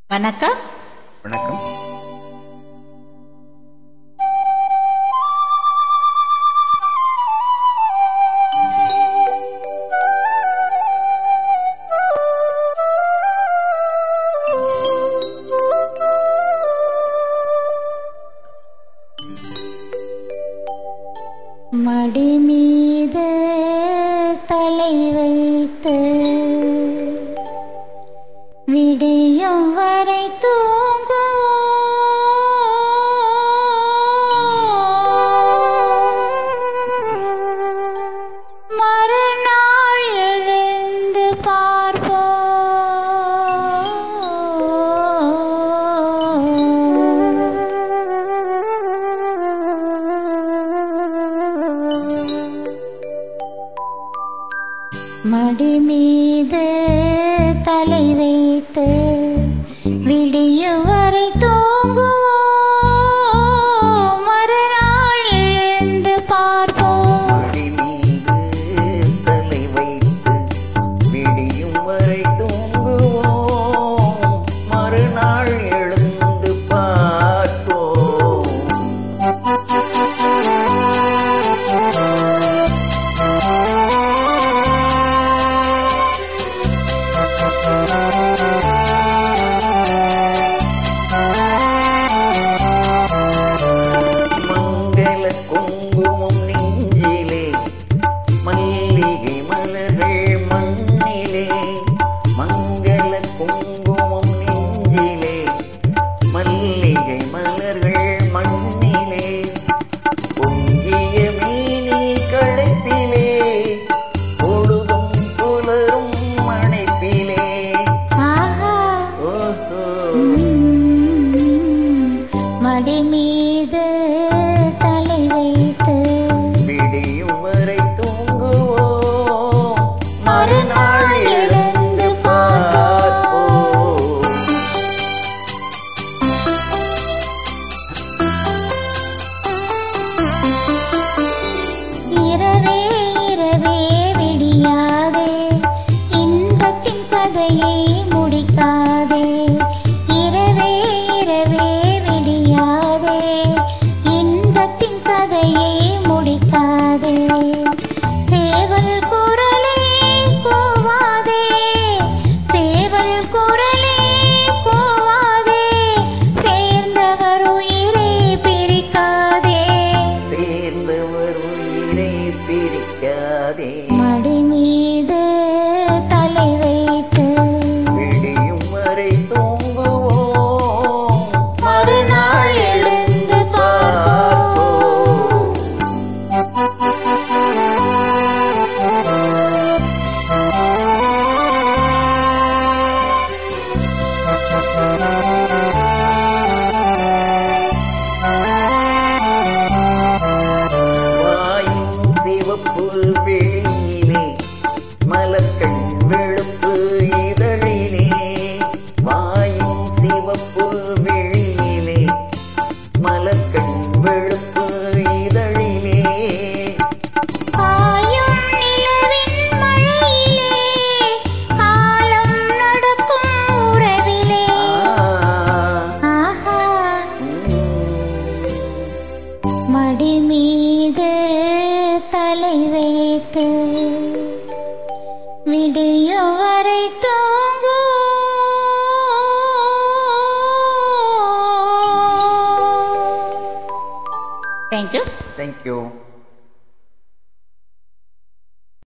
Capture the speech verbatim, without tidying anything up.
வணக்கம். வணக்கம். மடி மீது தலை வைத்து விடியும் வரை தூங்கு மறுநாள் எழுந்து பார்ப்போம். மடி மீது தலை வைத்து விடியும் வரை தூங்குவோம், மறுநாள் எழுந்து பார்ப்போம். மடி மீது தலை வைத்து விடியும் வரை தூங்குவோம், மறுநாள் எழுந்து பார்ப்போம். மங்கள குங்குமம் நெஞ்சிலே, மல்லிகை மலர்கள் மண்ணிலே. மங்கள குங்குமம் நெஞ்சிலே, மல்லிகை மலர்கள் மண்ணிலே. பொங்கிய மீனி களைப்பிலே, பொழுதும் புலரும் மணைப்பிலே. ஆஹா, ஓஹோ. மடி மீது தலை வைத்து விடியும் வரை தூங்குவோம், மறுநாள் எழுந்து பார்ப்போம். இரவே இரவே விடியாதே, இன்பத்தின் கதையை முடிக்காதே. இரவே இரவே விடியாதே, இன்பத்தின் கதையை முடிக்காதே. சேவல் குரலே கூவாதே, சேவல் குரலே கூவாதே. சேர்ந்தவர் உயிரை பிரிக்காதே, சேர்ந்தவர் உயிரை பிரிக்காதே. மடி மீது தலை வைத்து விடியும் வரை தூங்குவோம், மறுநாள் எழுந்து பார்ப்போம். வாயின் சிவப்பு வெளியிலே, மலர்கண் வெளுப்பு இதழிலே. வாயின் சிவப்பு வெளியிலே, மலர்கண் வெளுப்பு இதழிலே. பாயும் நிலவின் மழையிலே, காலம் நடக்கும் உறவிலே. ஆஹா, மடி மீது தலை வைத்து விடியும் வரை தூங்கு. Thank you. Thank you.